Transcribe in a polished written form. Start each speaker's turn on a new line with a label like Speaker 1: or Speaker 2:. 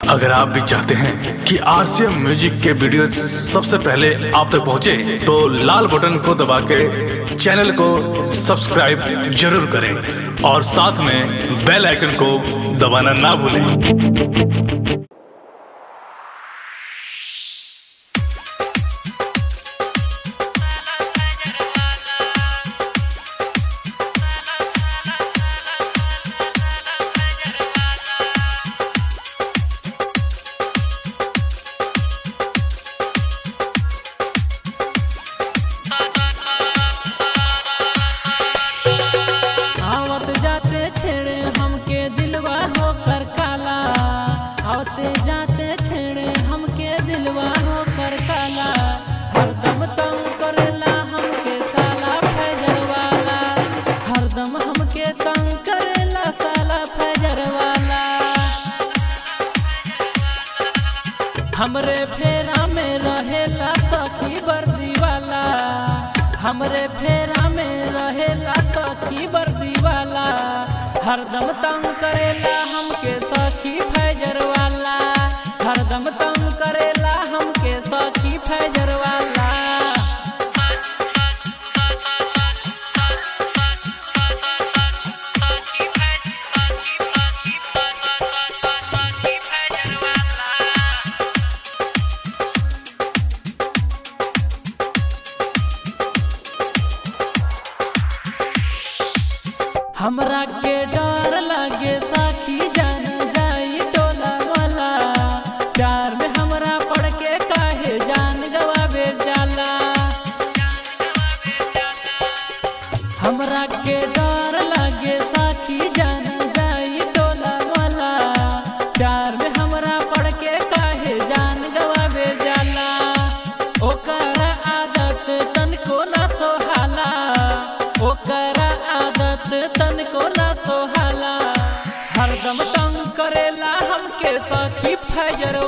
Speaker 1: अगर आप भी चाहते हैं कि आरसीएम म्यूजिक के वीडियो सबसे पहले आप तक पहुंचे, तो लाल बटन को दबा के चैनल को सब्सक्राइब जरूर करें और साथ में बेल आइकन को दबाना ना भूलें।
Speaker 2: आते जाते छेड़े हमके दिलवा होकर काला, हरदम तंग करेला हमके साला फैजर वाला, हरदम हमके तंग करेला साला फैजर वाला। हमरे फेरा में रहेला सखी वर्दी वाला, हमरे फेरा में रहेला सखी वर्दी वाला, हरदम तंग करेला हमके सखी फैजर वाला, हरदम तंग करेला हमके सखी फैजर वाला। हमरा के डर लागे साथी जान जाई टोला वाला, प्यार में हमरा पड़ के काहे जान गवावे जाला। हमरा के डर लागे साथी जान जाई टोला वाला, प्यार में हमरा पड़ के काहे जान गवावे जाला। ओकर आदत तनको ना सोहाला, ओकर आदत तनको ना सोहाला, हरदम तंग करेला हमके सखी फैजर